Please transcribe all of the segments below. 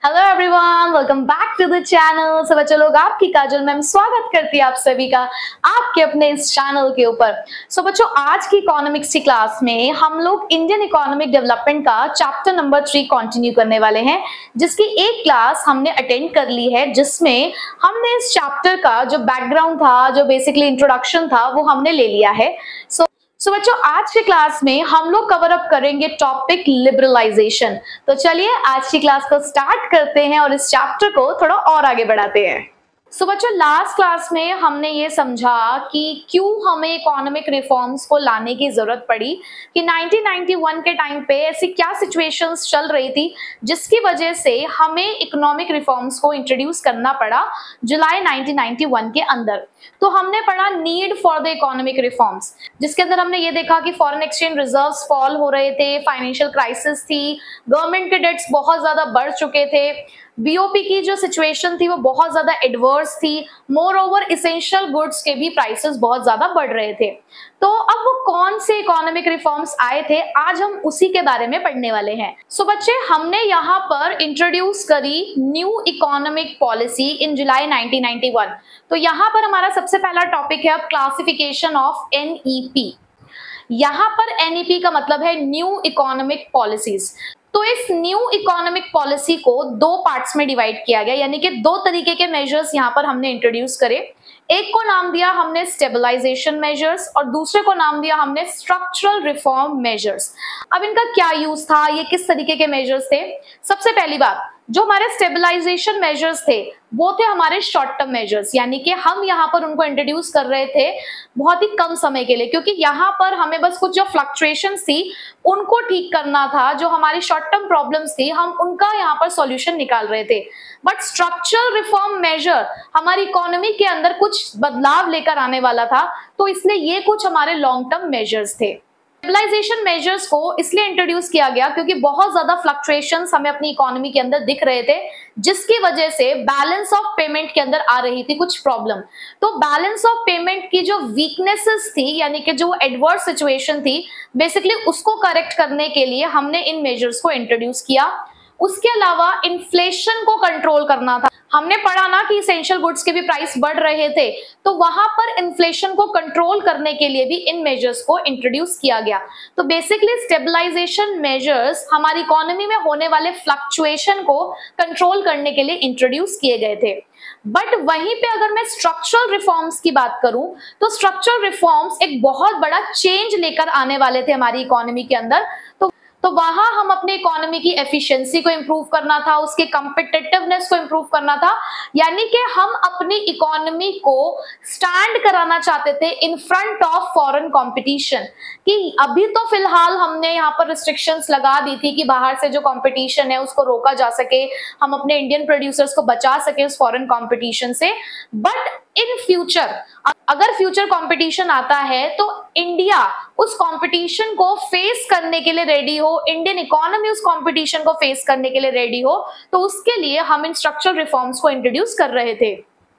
Hello everyone, welcome back to the channel. सब बच्चों लोग, आपकी काजल मैम स्वागत करती है आप सभी का आपके अपने इस चैनल के ऊपर। सो बच्चों, आज की इकोनॉमिक्स की क्लास में हम लोग इंडियन इकोनॉमिक डेवलपमेंट का चैप्टर नंबर 3 कंटिन्यू करने वाले हैं, जिसकी एक क्लास हमने अटेंड कर ली है, जिसमें हमने इस चैप्टर का जो बैकग्राउंड था, जो बेसिकली इंट्रोडक्शन था, वो हमने ले लिया है। सो बच्चों, आज की क्लास में हम लोग कवर अप करेंगे टॉपिक लिबरलाइजेशन। तो चलिए आज की क्लास को स्टार्ट करते हैं और इस चैप्टर को थोड़ा और आगे बढ़ाते हैं। सो बच्चों, लास्ट क्लास में हमने ये समझा कि क्यों हमें इकोनॉमिक रिफॉर्म्स को लाने की जरूरत पड़ी, कि 1991 के टाइम पे ऐसी क्या सिचुएशंस चल रही थी जिसकी वजह से हमें इकोनॉमिक रिफॉर्म्स को इंट्रोड्यूस करना पड़ा जुलाई 1991 के अंदर। तो हमने पढ़ा need for the economic reforms, जिसके अंदर हमने ये देखा कि फॉरेन एक्सचेंज रिजर्व्स फॉल हो रहे थे, फाइनेंशियल क्राइसिस थी, गवर्नमेंट के डेट्स बहुत ज्यादा बढ़ चुके थे, बीओपी की जो सिचुएशन थी वो बहुत ज्यादा एडवर्स थी, मोर ओवर इसेंशियल गुड्स के भी प्राइसेस बहुत ज्यादा बढ़ रहे थे। तो अब वो कौन से इकोनॉमिक रिफॉर्म्स आए थे, आज हम उसी के बारे में पढ़ने वाले हैं। सो बच्चे, हमने यहाँ पर इंट्रोड्यूस करी new economic policy in July 1991। तो यहाँ पर हमारा सबसे पहला टॉपिक है अब क्लासिफिकेशन ऑफ एनईपी। यहाँ पर एनईपी का मतलब है न्यू इकोनॉमिक पॉलिसीज। तो इस न्यू इकोनॉमिक पॉलिसी को दो पार्ट्स में डिवाइड किया गया, यानी कि दो तरीके के मेजर्स यहाँ पर हमने इंट्रोड्यूस करे। एक को नाम दिया हमने स्टेबलाइजेशन मेजर्स और दूसरे को नाम दिया हमने स्ट्रक्चरल रिफॉर्म मेजर्स। अब इनका क्या यूज था, ये किस तरीके के मेजर्स थे? सबसे पहली बात, जो हमारे स्टेबलाइजेशन मेजर्स थे वो थे हमारे शॉर्ट टर्म मेजर्स, यानी कि हम यहाँ पर उनको इंट्रोड्यूस कर रहे थे बहुत ही कम समय के लिए, क्योंकि यहाँ पर हमें बस कुछ जो फ्लक्चुएशंस थी उनको ठीक करना था, जो हमारी शॉर्ट टर्म प्रॉब्लम्स थी हम उनका यहाँ पर सॉल्यूशन निकाल रहे थे। बट स्ट्रक्चरल रिफॉर्म मेजर हमारी इकोनॉमी के अंदर कुछ बदलाव लेकर आने वाला था, तो इसलिए ये कुछ हमारे लॉन्ग टर्म मेजर्स थे। स्टेबलाइजेशन मेजर्स को इसलिए इंट्रोड्यूस किया गया क्योंकि बहुत ज्यादा फ्लक्चुएशंस हमें अपनी इकोनॉमी के अंदर दिख रहे थे, जिसकी वजह से बैलेंस ऑफ पेमेंट के अंदर आ रही थी कुछ प्रॉब्लम। तो बैलेंस ऑफ पेमेंट की जो वीकनेसेस थी, यानी कि जो एडवर्स सिचुएशन थी, बेसिकली उसको करेक्ट करने के लिए हमने इन मेजर्स को इंट्रोड्यूस किया। उसके अलावा इन्फ्लेशन को कंट्रोल करना था। हमने पढ़ा ना कि इसेंशियल गुड्स के भी प्राइस बढ़ रहे थे, तो वहां पर इन्फ्लेशन को कंट्रोल करने के लिए भी इन मेजर्स को इंट्रोड्यूस किया गया। तो बेसिकली स्टेबलाइजेशन मेजर्स हमारी इकोनॉमी में होने वाले फ्लक्चुएशन को कंट्रोल करने के लिए इंट्रोड्यूस किए गए थे। बट वहीं पे अगर मैं स्ट्रक्चरल रिफॉर्म्स की बात करूं, तो स्ट्रक्चरल रिफॉर्म्स एक बहुत बड़ा चेंज लेकर आने वाले थे हमारी इकोनॉमी के अंदर। तो वहां हम अपने इकोनॉमी की एफिशिएंसी को इंप्रूव करना था, उसके कॉम्पिटिटिवनेस को इंप्रूव करना था, यानी कि हम अपनी इकोनॉमी को स्टैंड कराना चाहते थे in front of foreign competition. कि अभी तो फिलहाल हमने यहाँ पर रिस्ट्रिक्शंस लगा दी थी कि बाहर से जो कंपटीशन है उसको रोका जा सके, हम अपने इंडियन प्रोड्यूसर्स को बचा सके उस फॉरेन कंपटीशन से। बट इन फ्यूचर अगर फ्यूचर कंपटीशन आता है तो इंडिया उस कंपटीशन को फेस करने के लिए रेडी हो, इंडियन इकोनॉमी उस कंपटीशन को फेस करने के लिए रेडी हो, तो उसके लिए हम इन स्ट्रक्चरल रिफॉर्म्स को इंट्रोड्यूस कर रहे थे।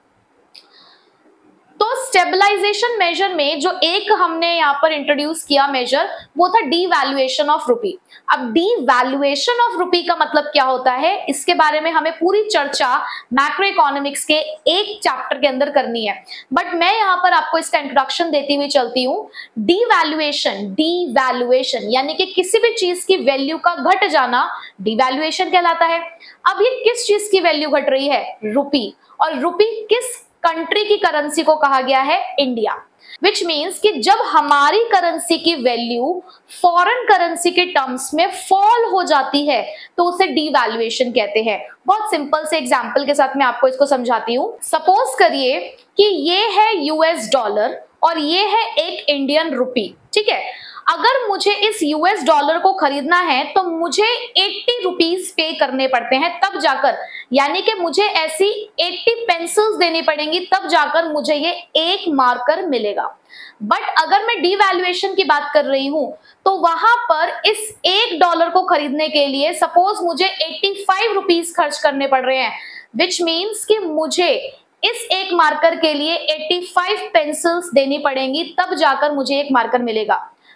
तो स्टेबलाइजेशन मेजर में जो एक हमने यहाँ पर इंट्रोड्यूस किया मेजर, वो था डीवैल्यूएशन ऑफ रुपी। अब डीवैल्यूएशन ऑफ रुपी का मतलब क्या होता है, इसके बारे में हमें पूरी चर्चा मैक्रो इकोनॉमिक्स के एक चैप्टर के अंदर करनी है, बट मैं यहाँ पर आपको इसका इंट्रोडक्शन देती हुई चलती हूँ। डीवैल्यूएशन यानी कि किसी भी चीज की वैल्यू का घट जाना डीवैल्यूएशन कहलाता है। अब ये किस चीज की वैल्यू घट रही है? रुपी। और रुपी किस कंट्री की करेंसी को कहा गया है? इंडिया। विच मीन्स कि जब हमारी करेंसी की वैल्यू फॉरेन करेंसी के टर्म्स में फॉल हो जाती है तो उसे डीवैल्यूएशन कहते हैं। बहुत सिंपल से एग्जांपल के साथ मैं आपको इसको समझाती हूँ। सपोज करिए कि ये है यूएस डॉलर और ये है एक इंडियन रुपी, ठीक है। अगर मुझे इस यूएस डॉलर को खरीदना है तो मुझे 80 रुपीज पे करने पड़ते हैं तब जाकर, यानी कि मुझे ऐसी 80 पेंसिल्स देनी पड़ेंगी तब जाकर मुझे ये एक मार्कर मिलेगा। बट अगर मैं डीवैल्यूएशन की बात कर रही हूं तो वहां पर इस $1 को खरीदने के लिए सपोज मुझे 85 रुपीज खर्च करने पड़ रहे हैं, विच मीन्स कि मुझे इस एक मार्कर के लिए 85 पेंसिल्स देनी पड़ेंगी तब जाकर मुझे एक मार्कर मिलेगा।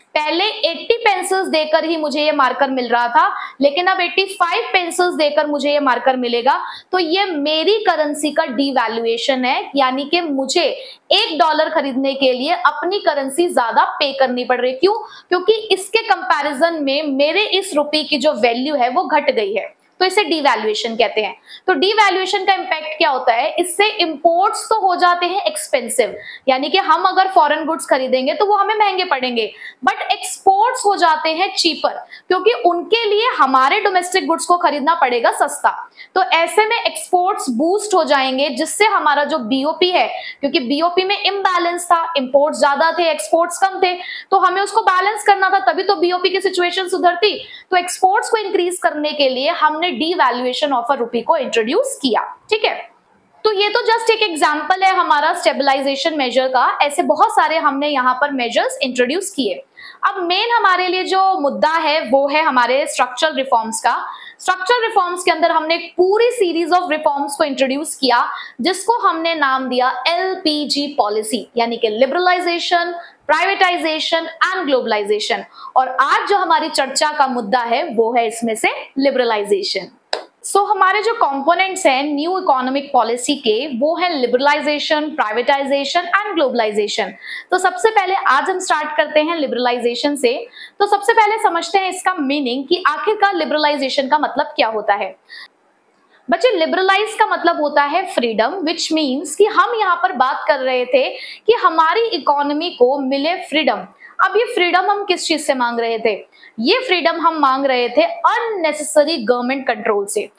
पहले 80 पेंसिल्स देकर ही मुझे ये मार्कर मिल रहा था, लेकिन अब 85 पेंसिल्स देकर मुझे ये मार्कर मिलेगा। तो ये मेरी करेंसी का डिवैल्यूएशन है, यानी कि मुझे $1 खरीदने के लिए अपनी करेंसी ज्यादा पे करनी पड़ रही है। क्यों? क्योंकि इसके कंपैरिजन में मेरे इस रुपये की जो वैल्यू है वो घट गई है, तो इसे डिवैल्यूएशन कहते हैं। तो डिवैल्यूएशन का इंपैक्ट क्या होता है? इससे इंपोर्ट्स तो हो जाते हैं एक्सपेंसिव, यानी कि हम अगर फॉरेन गुड्स खरीदेंगे तो वो हमें महंगे पड़ेंगे, बट एक्सपोर्ट्स हो जाते हैं चीपर, क्योंकि उनके लिए हमारे डोमेस्टिक गुड्स को खरीदना पड़ेगा सस्ता। तो ऐसे में एक्सपोर्ट्स बूस्ट हो जाएंगे, जिससे हमारा जो बीओपी है, क्योंकि बीओपी में इम्बैलेंस था, इंपोर्ट्स ज्यादा थे, एक्सपोर्ट्स कम थे, तो हमें उसको बैलेंस करना था, तभी तो बीओपी की सिचुएशन सुधरती। तो एक्सपोर्ट्स को इंक्रीज करने के लिए हमने डिवैल्यूएशन ऑफ अ रुपी को इंट्रोड्यूस किया। ठीक है, तो ये तो जस्ट एक एग्जांपल है हमारा स्टेबलाइजेशन मेजर का। ऐसे बहुत सारे हमने यहाँ पर मेजर्स इंट्रोड्यूस किए। अब मेन हमारे लिए जो मुद्दा है वो है हमारे स्ट्रक्चरल रिफॉर्म्स का। स्ट्रक्चरल रिफॉर्म्स के अंदर हमने एक पूरी सीरीज ऑफ रिफॉर्म्स को इंट्रोड्यूस किया, जिसको हमने नाम दिया LPG पॉलिसी, यानी कि लिबरलाइजेशन, प्राइवेटाइजेशन एंड ग्लोबलाइजेशन। और आज जो हमारी चर्चा का मुद्दा है वो है इसमें से लिबरलाइजेशन। सो हमारे जो कंपोनेंट्स हैं न्यू इकोनॉमिक पॉलिसी के, वो है लिबरलाइजेशन, प्राइवेटाइजेशन एंड ग्लोबलाइजेशन। तो सबसे पहले आज हम स्टार्ट करते हैं लिबरलाइजेशन से। तो सबसे पहले समझते हैं इसका मीनिंग कि आखिरकार लिबरलाइजेशन का मतलब क्या होता है। बच्चे, लिबरलाइज का मतलब होता है फ्रीडम, विच मीन्स कि हम यहाँ पर बात कर रहे थे कि हमारी इकोनॉमी को मिले फ्रीडम। अब ये फ्रीडम हम किस चीज से मांग रहे थे? ये फ्रीडम हम मांग रहे थे अननेसेसरी गवर्नमेंट कंट्रोल से।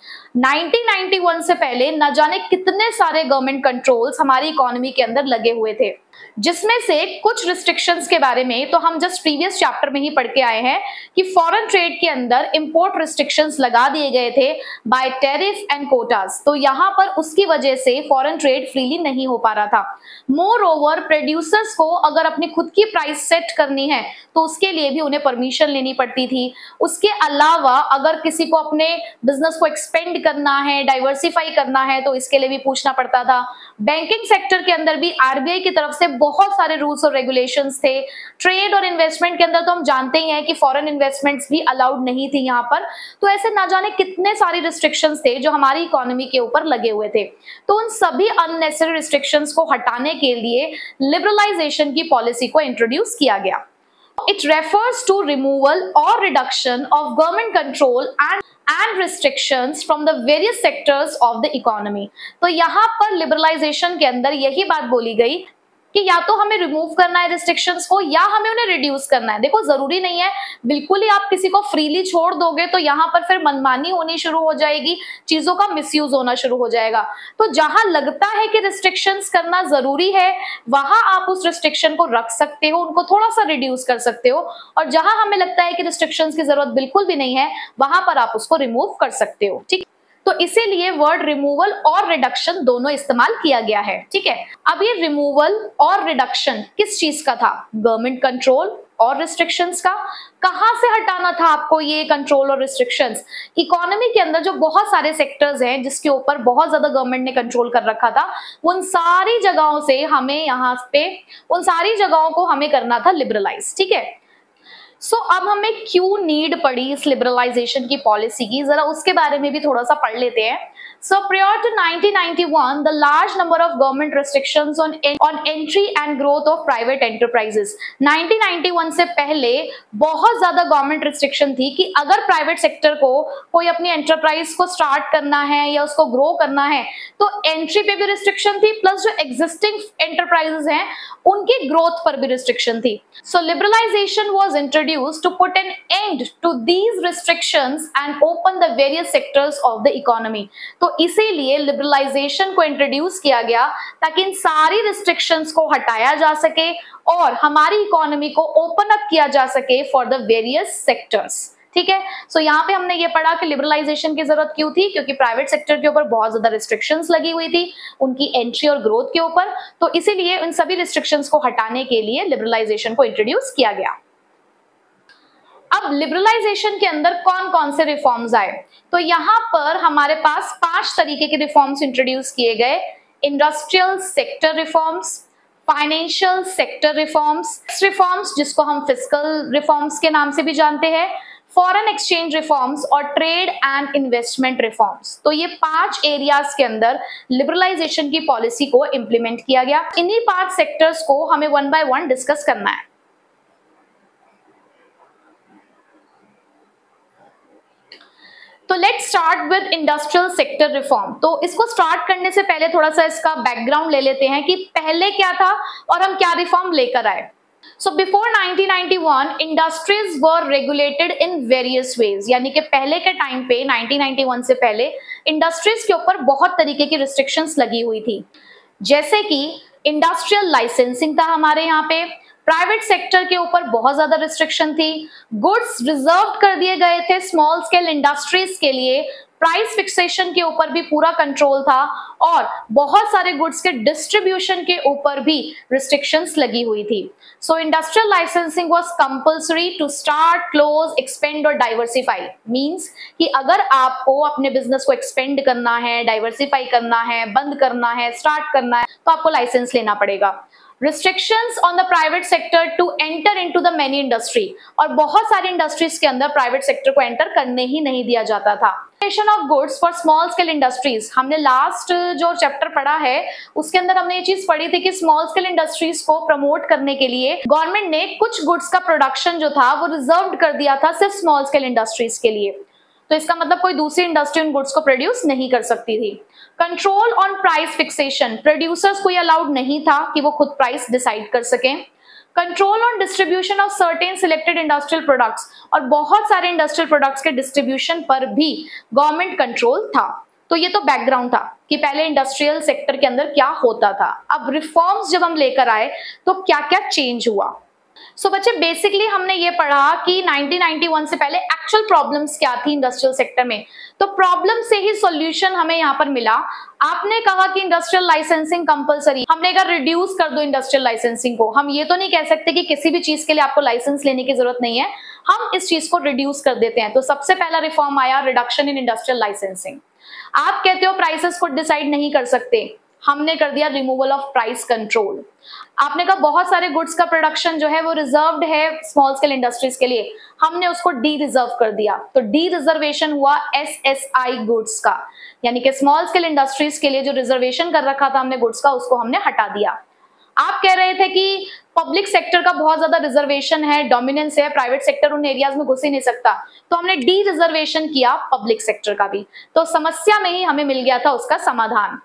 1991 से पहले न जाने कितने सारे गवर्नमेंट कंट्रोल्स हमारी इकोनॉमी के अंदर लगे हुए थे, जिसमें से कुछ रिस्ट्रिक्शंस के बारे में तो हम जस्ट प्रीवियस चैप्टर में ही पढ़ के आए हैं कि फॉरेन ट्रेड के अंदर इंपोर्ट रिस्ट्रिक्शंस लगा दिए गए थे बाय टैरिफ एंड कोटास। तो यहाँ पर उसकी वजह से फॉरेन ट्रेड फ्रीली नहीं हो पा रहा था। मोर ओवर, प्रोड्यूसर्स को अगर अपनी खुद की प्राइस सेट करनी है तो उसके लिए भी उन्हें परमिशन लेनी पड़ती थी। उसके अलावा अगर किसी को अपने बिजनेस को एक्सपेंड करना है, डाइवर्सिफाई करना है, तो इसके लिए भी पूछना पड़ता था। बैंकिंग सेक्टर के अंदर भी आरबीआई की तरफ से बहुत सारे रूल्स और रेगुलेशंस थे। ट्रेड और इन्वेस्टमेंट के अंदर तो हम जानते ही हैं कि फॉरेन इन्वेस्टमेंट्स भी अलाउड नहीं थी यहाँ पर। तो ऐसे ना जाने कितने सारे रिस्ट्रिक्शंस थे जो हमारी इकोनॉमी के ऊपर लगे हुए थे। तो उन सभी अननेसेसरी रिस्ट्रिक्शंस को हटाने के लिए लिबरलाइजेशन की पॉलिसी को इंट्रोड्यूस किया गया। It refers to removal or reduction of government control and restrictions from the various sectors of the economy। तो यहाँ पर लिबरलाइजेशन के अंदर यही बात बोली गई कि या तो हमें रिमूव करना है रिस्ट्रिक्शंस को या हमें उन्हें रिड्यूस करना है। देखो, जरूरी नहीं है बिल्कुल ही आप किसी को फ्रीली छोड़ दोगे तो यहाँ पर फिर मनमानी होनी शुरू हो जाएगी, चीजों का मिसयूज होना शुरू हो जाएगा। तो जहां लगता है कि रिस्ट्रिक्शंस करना जरूरी है वहां आप उस रिस्ट्रिक्शन को रख सकते हो, उनको थोड़ा सा रिड्यूस कर सकते हो, और जहां हमें लगता है कि रिस्ट्रिक्शंस की जरूरत बिल्कुल भी नहीं है वहां पर आप उसको रिमूव कर सकते हो। ठीक, तो इसीलिए वर्ड रिमूवल और रिडक्शन दोनों इस्तेमाल किया गया है। ठीक है, अब ये रिमूवल और रिडक्शन किस चीज का था? गवर्नमेंट कंट्रोल और रिस्ट्रिक्शंस का। कहां से हटाना था आपको ये कंट्रोल और रिस्ट्रिक्शंस? इकोनॉमी के अंदर जो बहुत सारे सेक्टर्स हैं जिसके ऊपर बहुत ज्यादा गवर्नमेंट ने कंट्रोल कर रखा था, उन सारी जगहों से हमें यहाँ पे उन सारी जगहों को हमें करना था लिबरलाइज। ठीक है, सो अब हमें क्यों नीड पड़ी इस लिबरलाइजेशन की पॉलिसी की, जरा उसके बारे में भी थोड़ा सा पढ़ लेते हैं। So prior to 1991, the large number of government restrictions on entry and growth of private enterprises। 1991 से पहले बहुत ज्यादा गवर्नमेंट रिस्ट्रिक्शन थी कि अगर प्राइवेट सेक्टर को कोई अपनी एंटरप्राइज को स्टार्ट करना है या उसको ग्रो करना है तो एंट्री पे भी रिस्ट्रिक्शन थी, प्लस जो एग्जिस्टिंग एंटरप्राइजेस हैं उनकी ग्रोथ पर भी रिस्ट्रिक्शन थी। So liberalization was introduced to put an end to these restrictions and open the various sectors of the economy। तो इसीलिए लिबरलाइजेशन को इंट्रोड्यूस किया गया ताकि इन सारी रिस्ट्रिक्शंस को हटाया जा सके और हमारी इकोनॉमी को ओपन अप किया जा सके फॉर द वेरियस सेक्टर्स। ठीक है, सो यहाँ पे हमने ये पढ़ा कि लिबरलाइजेशन की जरूरत क्यों थी, क्योंकि प्राइवेट सेक्टर के ऊपर बहुत ज्यादा रिस्ट्रिक्शंस लगी हुई थी उनकी एंट्री और ग्रोथ के ऊपर। तो इसीलिए इन सभी रिस्ट्रिक्शंस को हटाने के लिए लिबरलाइजेशन को इंट्रोड्यूस किया गया। अब लिबरलाइजेशन के अंदर कौन कौन से रिफॉर्म्स आए? तो यहाँ पर हमारे पास 5 तरीके के रिफॉर्म्स इंट्रोड्यूस किए गए। Industrial sector reforms, financial sector reforms जिसको हम फिस्कल रिफॉर्म्स के नाम से भी जानते हैं, फॉरेन एक्सचेंज रिफॉर्म्स और ट्रेड एंड इन्वेस्टमेंट रिफॉर्म्स। तो ये 5 एरियाज के अंदर लिबरलाइजेशन की पॉलिसी को इंप्लीमेंट किया गया। इन्हीं 5 सेक्टर्स को हमें वन बाय वन डिस्कस करना है। तो let's start with industrial sector reform. तो इसको स्टार्ट करने से पहले थोड़ा सा इसका बैकग्राउंड ले लेते हैं कि पहले क्या था और हम क्या रिफॉर्म लेकर आए। So before 1991, industries were regulated in various ways, यानी कि पहले के टाइम पे 1991 से पहले इंडस्ट्रीज के ऊपर बहुत तरीके की रिस्ट्रिक्शंस लगी हुई थी, जैसे कि इंडस्ट्रियल लाइसेंसिंग था हमारे यहाँ पे, प्राइवेट सेक्टर के ऊपर बहुत ज्यादा रिस्ट्रिक्शन थी, गुड्स रिजर्व कर दिए गए थे स्मॉल स्केल इंडस्ट्रीज के लिए, प्राइस फिक्सेशन के ऊपर भी पूरा कंट्रोल था और बहुत सारे गुड्स के डिस्ट्रीब्यूशन के ऊपर भी रिस्ट्रिक्शंस लगी हुई थी। So industrial licensing was compulsory to start, close, expand और डाइवर्सिफाई। मींस कि अगर आपको अपने बिजनेस को एक्सपेंड करना है, डाइवर्सिफाई करना है, बंद करना है, स्टार्ट करना है, तो आपको लाइसेंस लेना पड़ेगा। Restrictions on the private sector to enter into the many industry, और बहुत सारी इंडस्ट्रीज के अंदर प्राइवेट सेक्टर को एंटर करने ही नहीं दिया जाता था। Of goods for small scale industries, हमने लास्ट जो चैप्टर पढ़ा है उसके अंदर हमने ये चीज पढ़ी थी कि स्मॉल स्केल इंडस्ट्रीज को प्रमोट करने के लिए गवर्नमेंट ने कुछ गुड्स का प्रोडक्शन जो था वो रिजर्व कर दिया था सिर्फ स्मॉल स्केल इंडस्ट्रीज के लिए। तो इसका मतलब कोई दूसरी इंडस्ट्री उन गुड्स को प्रोड्यूस नहीं कर सकती थी। Control on price fixation, producers को ये अलाउड नहीं था कि वो खुद प्राइस डिसाइड कर सकें। Control on distribution of certain selected industrial products, और बहुत सारे इंडस्ट्रियल प्रोडक्ट्स के डिस्ट्रीब्यूशन पर भी गवर्नमेंट कंट्रोल था। तो ये तो बैकग्राउंड था कि पहले इंडस्ट्रियल सेक्टर के अंदर क्या होता था। अब रिफॉर्म्स जब हम लेकर आए तो क्या क्या चेंज हुआ। सो बच्चे बेसिकली हमने ये पढ़ा कि 1991 से पहले एक्चुअल प्रॉब्लम्स क्या थी इंडस्ट्रियल सेक्टर में। तो प्रॉब्लम से ही सॉल्यूशन हमें यहाँ पर मिला। आपने कहा कि इंडस्ट्रियल लाइसेंसिंग कंपलसरी, हमने कहा रिड्यूस कर दो इंडस्ट्रियल लाइसेंसिंग को। हम ये तो नहीं कह सकते कि किसी भी चीज के लिए आपको लाइसेंस लेने की जरूरत नहीं है, हम इस चीज को रिड्यूस कर देते हैं। तो सबसे पहला रिफॉर्म आया रिडक्शन इन इंडस्ट्रियल लाइसेंसिंग। आप कहते हो प्राइसेस को डिसाइड नहीं कर सकते, हमने कर दिया रिमूवल ऑफ प्राइस कंट्रोल। आपने कहा बहुत सारे गुड्स का प्रोडक्शन जो है वो रिजर्व्ड है स्मॉल स्केल इंडस्ट्रीज के लिए, हमने उसको डी रिजर्व कर दिया। तो डी रिजर्वेशन हुआ एसएसआई गुड्स का, यानी कि स्मॉल स्केल इंडस्ट्रीज के लिए जो रिजर्वेशन कर रखा था हमने गुड्स का, उसको हमने हटा दिया। आप कह रहे थे कि पब्लिक सेक्टर का बहुत ज्यादा रिजर्वेशन है, डोमिनेंस है, प्राइवेट सेक्टर उन एरियाज में घुस ही नहीं सकता, तो हमने डी रिजर्वेशन किया पब्लिक सेक्टर का भी। तो समस्या में ही हमें मिल गया था उसका समाधान।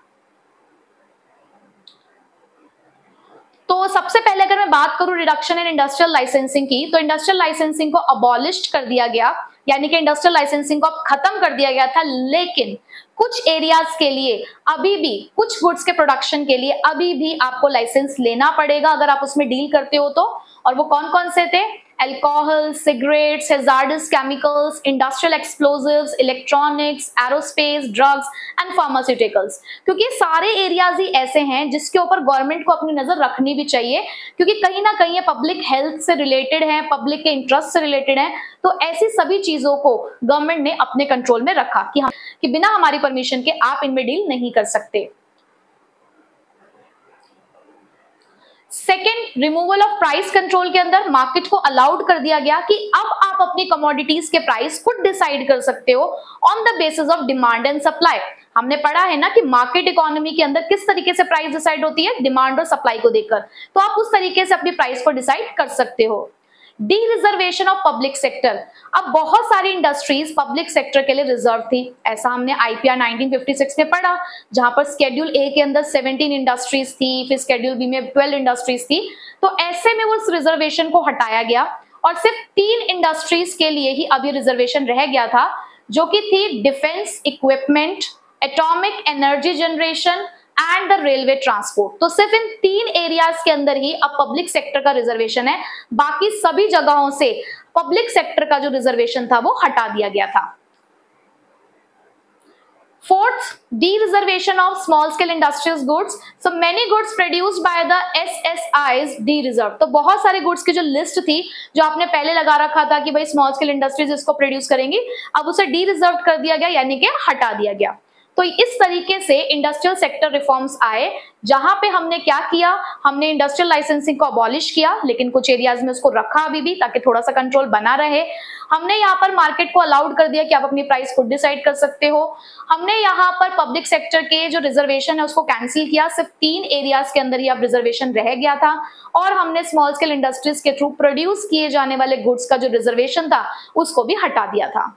तो सबसे पहले अगर मैं बात करूं रिडक्शन इन इंडस्ट्रियल लाइसेंसिंग की, तो इंडस्ट्रियल लाइसेंसिंग को अबॉलिश कर दिया गया, यानी कि इंडस्ट्रियल लाइसेंसिंग को खत्म कर दिया गया था। लेकिन कुछ एरियाज के लिए अभी भी, कुछ गुड्स के प्रोडक्शन के लिए अभी भी आपको लाइसेंस लेना पड़ेगा अगर आप उसमें डील करते हो तो। और वो कौन कौन से थे? Alcohol, cigarettes, hazardous chemicals, industrial explosives, electronics, aerospace, drugs and pharmaceuticals. क्योंकि सारे एरियाज ही ऐसे हैं जिसके ऊपर गवर्नमेंट को अपनी नजर रखनी भी चाहिए, क्योंकि कहीं ना कहीं ये पब्लिक हेल्थ से रिलेटेड है, पब्लिक के इंटरेस्ट से रिलेटेड है। तो ऐसी सभी चीजों को गवर्नमेंट ने अपने कंट्रोल में रखा कि बिना हमारी परमिशन के आप इनमें डील नहीं कर सकते। Second, removal of price control के अंदर मार्केट को अलाउड कर दिया गया कि अब आप अपनी कमोडिटीज के प्राइस खुद डिसाइड कर सकते हो on the basis of demand and supply. हमने पढ़ा है ना कि मार्केट इकोनॉमी के अंदर किस तरीके से प्राइस डिसाइड होती है, डिमांड और सप्लाई को देखकर। तो आप उस तरीके से अपनी प्राइस को डिसाइड कर सकते हो। Dereservation of public sector, अब बहुत सारी इंडस्ट्रीज पब्लिक सेक्टर के लिए रिजर्व थी, ऐसा हमने आईपीआर 1956 में पढ़ा, जहां पर स्केड्यूल ए के अंदर 17 इंडस्ट्रीज थी, फिर स्केड्यूल बी में 12 इंडस्ट्रीज थी। तो ऐसे में उस रिजर्वेशन को हटाया गया और सिर्फ 3 इंडस्ट्रीज के लिए ही अब ये रिजर्वेशन रह गया था, जो कि थी defence equipment, atomic energy generation and the railway transport. तो सिर्फ इन 3 एरियाज के अंदर ही अब पब्लिक सेक्टर का रिजर्वेशन है, बाकी सभी जगहों से पब्लिक सेक्टर का जो रिजर्वेशन था वो हटा दिया गया था। Fourth, dereservation of small scale industrial goods. So many goods produced by the SSIs dereserve. तो बहुत सारे गुड्स की जो लिस्ट थी, जो आपने पहले लगा रखा था कि भाई स्मॉल स्केल इंडस्ट्रीज इसको प्रोड्यूस करेंगी, अब उसे डी रिजर्व कर दिया गया, यानी कि हटा दिया गया। तो इस तरीके से इंडस्ट्रियल सेक्टर रिफॉर्म्स आए, जहां पे हमने क्या किया, हमने इंडस्ट्रियल लाइसेंसिंग को अबॉलिश किया, लेकिन कुछ एरियाज में उसको रखा अभी भी ताकि थोड़ा सा कंट्रोल बना रहे। हमने यहाँ पर मार्केट को अलाउड कर दिया कि आप अपनी प्राइस खुद डिसाइड कर सकते हो। हमने यहाँ पर पब्लिक सेक्टर के जो रिजर्वेशन है उसको कैंसिल किया, सिर्फ 3 एरियाज के अंदर ही अब रिजर्वेशन रह गया था। और हमने स्मॉल स्केल इंडस्ट्रीज के थ्रू प्रोड्यूस किए जाने वाले गुड्स का जो रिजर्वेशन था उसको भी हटा दिया था।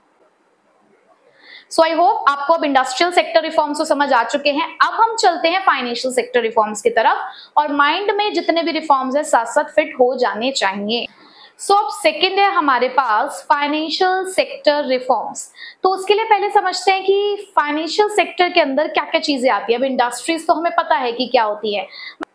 सो आई होप आपको अब इंडस्ट्रियल सेक्टर रिफॉर्म्स को समझ आ चुके हैं। अब हम चलते हैं फाइनेंशियल सेक्टर रिफॉर्म्स की तरफ, और माइंड में जितने भी रिफॉर्म्स है साथ साथ फिट हो जाने चाहिए। सो अब सेकेंड है हमारे पास फाइनेंशियल सेक्टर रिफॉर्म्स। तो उसके लिए पहले समझते हैं कि फाइनेंशियल सेक्टर के अंदर क्या क्या चीजें आती है। अब इंडस्ट्रीज तो हमें पता है कि क्या होती है,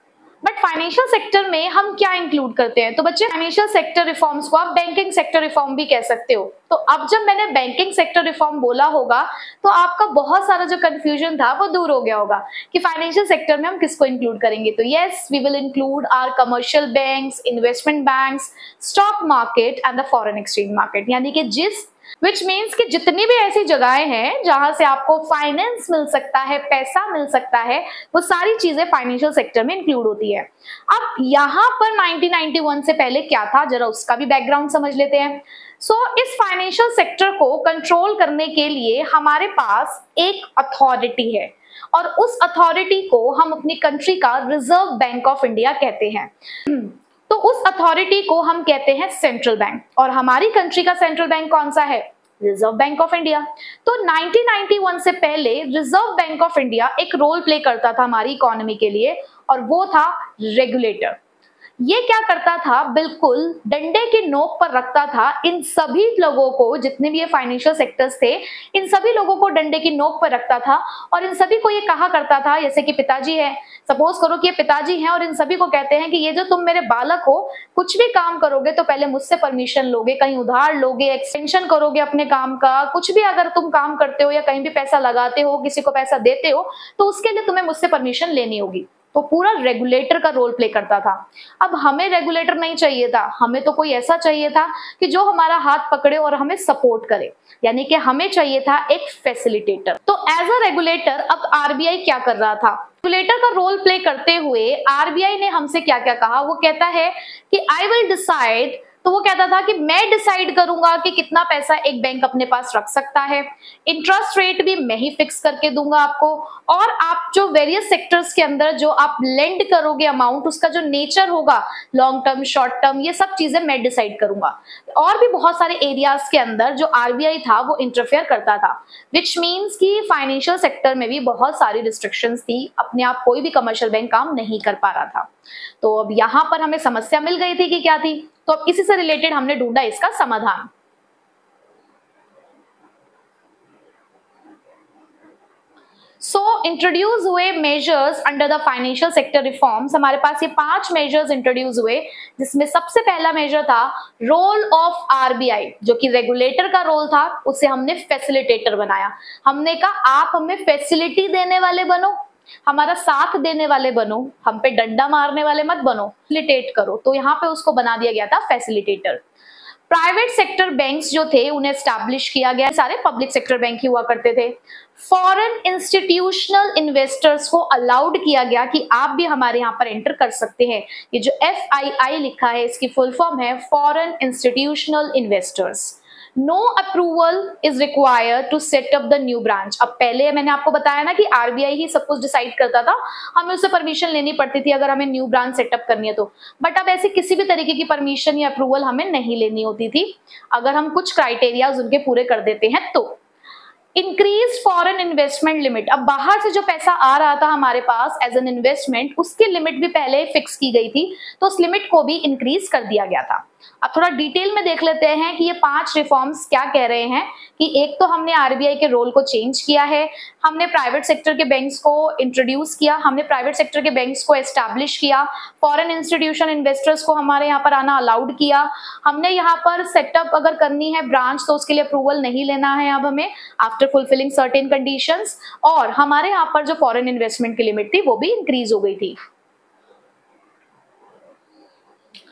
बट फाइनेंशियल सेक्टर में हम क्या इंक्लूड करते हैं। तो बच्चे, फाइनेंशियल सेक्टर रिफॉर्म्स को आप बैंकिंग सेक्टर रिफॉर्म भी कह सकते हो। तो अब जब मैंने बैंकिंग सेक्टर रिफॉर्म बोला होगा तो आपका बहुत सारा जो कंफ्यूजन था वो दूर हो गया होगा कि फाइनेंशियल सेक्टर में हम किसको इंक्लूड करेंगे। तो yes, we will include our commercial banks, investment banks, stock market and the foreign exchange market, यानी कि विच मीन्स कि जितनी भी ऐसी जगहें हैं जहां से आपको फाइनेंस मिल सकता है, पैसा मिल सकता है, वो सारी चीजें फाइनेंशियल सेक्टर में इंक्लूड होती है। अब यहाँ पर 1991 से पहले क्या था, जरा उसका भी बैकग्राउंड समझ लेते हैं। इस फाइनेंशियल सेक्टर को कंट्रोल करने के लिए हमारे पास एक अथॉरिटी है, और उस अथॉरिटी को हम अपनी कंट्री का रिजर्व बैंक ऑफ इंडिया कहते हैं। तो उस अथॉरिटी को हम कहते हैं सेंट्रल बैंक, और हमारी कंट्री का सेंट्रल बैंक कौन सा है? Reserve bank of India. तो 1991 से पहले रिजर्व बैंक ऑफ इंडिया एक रोल प्ले करता था हमारी इकोनॉमी के लिए, और वो था रेगुलेटर। ये क्या करता था, बिल्कुल डंडे की नोक पर रखता था इन सभी लोगों को, जितने भी ये फाइनेंशियल सेक्टर्स थे, इन सभी लोगों को डंडे की नोक पर रखता था, और इन सभी को ये कहा करता था, जैसे कि पिताजी है, सपोज करो कि ये पिताजी हैं और इन सभी को कहते हैं कि ये जो तुम मेरे बालक हो, कुछ भी काम करोगे तो पहले मुझसे परमिशन लोगे, कहीं उधार लोगे, एक्सटेंशन करोगे अपने काम का, कुछ भी अगर तुम काम करते हो या कहीं भी पैसा लगाते हो, किसी को पैसा देते हो, तो उसके लिए तुम्हें मुझसे परमिशन लेनी होगी। तो पूरा रेगुलेटर का रोल प्ले करता था। अब हमें रेगुलेटर नहीं चाहिए था, हमें तो कोई ऐसा चाहिए था कि जो हमारा हाथ पकड़े और हमें सपोर्ट करे, यानी कि हमें चाहिए था एक फैसिलिटेटर। तो एज अ रेगुलेटर अब आरबीआई क्या कर रहा था, रेगुलेटर का रोल प्ले करते हुए आरबीआई ने हमसे क्या क्या कहा। वो कहता है कि आई विल डिसाइड, तो वो कहता था कि मैं डिसाइड करूंगा कि कितना पैसा एक बैंक अपने पास रख सकता है, इंटरेस्ट रेट भी मैं ही फिक्स करके दूंगा आपको, और आप जो वेरियस सेक्टर्स के अंदर जो आप लेंड करोगे अमाउंट, उसका जो नेचर होगा, लॉन्ग टर्म, शॉर्ट टर्म, ये सब चीजें मैं डिसाइड करूंगा। और भी बहुत सारे एरियाज के अंदर जो आरबीआई था वो इंटरफेयर करता था, विच मीन्स कि फाइनेंशियल सेक्टर में भी बहुत सारी रिस्ट्रिक्शंस थी, अपने आप कोई भी कमर्शियल बैंक काम नहीं कर पा रहा था। तो अब यहाँ पर हमें समस्या मिल गई थी कि क्या थी, तो अब इसी से रिलेटेड हमने ढूंढा इसका समाधान। इंट्रोड्यूस हुए measures under the financial sector reforms. हमारे पास ये 5 मेजर्स इंट्रोड्यूस हुए, जिसमें सबसे पहला मेजर था रोल ऑफ आरबीआई, जो कि रेगुलेटर का रोल था, उसे हमने फैसिलिटेटर बनाया। हमने कहा आप हमें फैसिलिटी देने वाले बनो, हमारा साथ देने वाले बनो, हम पे डंडा मारने वाले मत बनो, फैसिलिटेट करो। तो यहाँ पे उसको बना दिया गया था फैसिलिटेटर। प्राइवेट सेक्टर बैंक्स जो थे उन्हें एस्टैब्लिश किया गया, सारे पब्लिक सेक्टर बैंक ही हुआ करते थे। फॉरेन इंस्टीट्यूशनल इन्वेस्टर्स को अलाउड किया गया कि आप भी हमारे यहाँ पर एंटर कर सकते हैं। ये जो FII लिखा है इसकी फुल फॉर्म है foreign institutional investors. No approval is required to set up the new branch. अब पहले मैंने आपको बताया ना कि आरबीआई ही सब कुछ डिसाइड करता था, हमें उससे परमिशन लेनी पड़ती थी अगर हमें न्यू ब्रांच सेटअप करनी है तो, बट अब ऐसी किसी भी तरीके की परमिशन या अप्रूवल हमें नहीं लेनी होती थी अगर हम कुछ क्राइटेरियाज उनके पूरे कर देते हैं तो। इंक्रीज फॉरेन इन्वेस्टमेंट लिमिट, अब बाहर से जो पैसा आ रहा था हमारे पास एज एन इन्वेस्टमेंट, उसकी लिमिट भी पहले फिक्स की गई थी, तो उस लिमिट को भी इंक्रीज कर दिया गया था। अब थोड़ा डिटेल में देख लेते हैं कि ये 5 रिफॉर्म्स क्या कह रहे हैं। कि एक तो हमने आरबीआई के रोल को चेंज किया है, हमने प्राइवेट सेक्टर के बैंक्स को इंट्रोड्यूस किया, हमने प्राइवेट सेक्टर के बैंक्स को एस्टैब्लिश किया, फॉरेन इंस्टीट्यूशन इन्वेस्टर्स को हमारे यहाँ पर आना अलाउड किया, हमने यहाँ पर सेटअप अगर करनी है ब्रांच तो उसके लिए अप्रूवल नहीं लेना है अब हमें आफ्टर फुलफिलिंग सर्टेन कंडीशंस, और हमारे यहाँ पर जो फॉरेन इन्वेस्टमेंट की लिमिट थी वो भी इंक्रीज हो गई थी।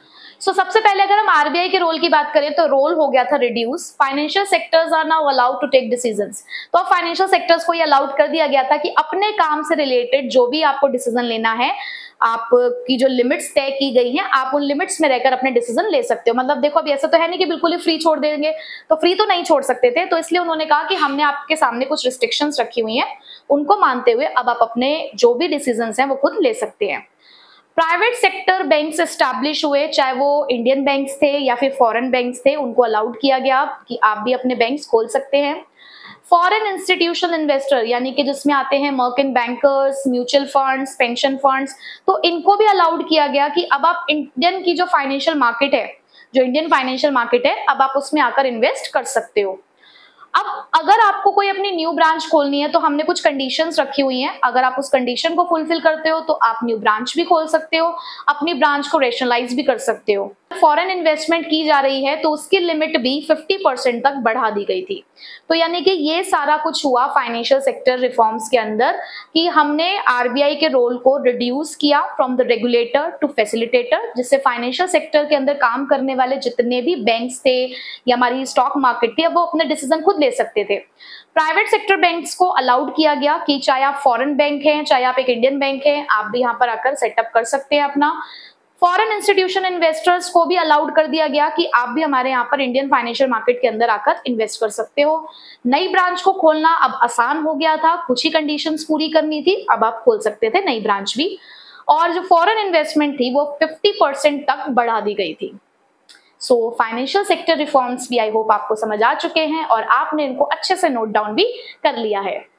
सबसे पहले अगर हम आरबीआई के रोल की बात करें तो रोल हो गया था reduce. Financial sectors are now allowed to take decisions. तो अब फाइनेंशियल सेक्टर्स को ये अलाउड कर दिया गया था कि अपने काम से रिलेटेड जो भी आपको डिसीजन लेना है, आपकी जो लिमिट्स तय की गई हैं, आप उन लिमिट्स में रहकर अपने डिसीजन ले सकते हो। मतलब देखो, अभी ऐसा तो है नहीं कि बिल्कुल ही फ्री छोड़ देंगे, तो फ्री तो नहीं छोड़ सकते थे। तो इसलिए उन्होंने कहा कि हमने आपके सामने कुछ रिस्ट्रिक्शंस रखी हुई हैं, उनको मानते हुए अब आप अपने जो भी डिसीजंस हैं वो खुद ले सकते हैं। प्राइवेट सेक्टर बैंक्स एस्टैब्लिश हुए, चाहे वो इंडियन बैंक्स थे या फिर फॉरेन बैंक्स थे, उनको अलाउड किया गया कि आप भी अपने बैंक्स खोल सकते हैं। फॉरेन इंस्टीट्यूशनल इन्वेस्टर यानी कि जिसमें आते हैं merchant bankers, mutual funds, pension funds, तो इनको भी अलाउड किया गया कि अब आप इंडियन की जो फाइनेंशियल मार्केट है, जो इंडियन फाइनेंशियल मार्केट है, अब आप उसमें आकर इन्वेस्ट कर सकते हो। अब अगर आपको कोई अपनी न्यू ब्रांच खोलनी है तो हमने कुछ कंडीशंस रखी हुई हैं। अगर आप उस कंडीशन को फुलफिल करते हो तो आप न्यू ब्रांच भी खोल सकते हो, अपनी ब्रांच को रेशनलाइज भी कर सकते हो। फॉरेन इन्वेस्टमेंट की जा रही है तो उसकी लिमिट भी 50% तक बढ़ा दी गई थी। तो यानी कि ये सारा कुछ हुआ फाइनेंशियल सेक्टर रिफॉर्म्स के अंदर कि हमने आरबीआई के रोल को रिड्यूस किया from the regulator to facilitator, जिससे फाइनेंशियल सेक्टर के अंदर काम करने वाले जितने भी बैंक्स थे या हमारी स्टॉक मार्केट थी, अब वो अपने डिसीजन खुद ले सकते थे। प्राइवेट सेक्टर बैंक्स को अलाउड किया गया कि चाहे आप फॉरेन बैंक हैं, चाहे आप एक इंडियन बैंक हैं, आप भी यहाँ पर आकर सेटअप कर सकते हैं अपना। फॉरेन इंस्टीट्यूशन इन्वेस्टर्स को भी अलाउड कर दिया गया कि आप भी हमारे यहाँ पर इंडियन फाइनेंशियल मार्केट के अंदर आकर इन्वेस्ट कर सकते हो। नई ब्रांच को खोलना अब आसान हो गया था, कुछ ही कंडीशंस पूरी करनी थी, अब आप खोल सकते थे नई ब्रांच भी। और जो फॉरेन इन्वेस्टमेंट थी वो 50% तक बढ़ा दी गई थी। सो फाइनेंशियल सेक्टर रिफॉर्म्स भी आई होप आपको समझ आ चुके हैं और आपने इनको अच्छे से नोट डाउन भी कर लिया है।